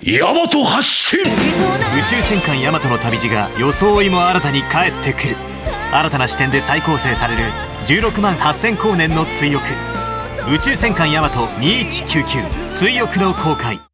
ヤマト発進。 宇宙戦艦ヤマトの旅路が装いも新たに帰ってくる。新たな視点で再構成される16万8000光年の追憶。宇宙戦艦ヤマト2199追憶の公開。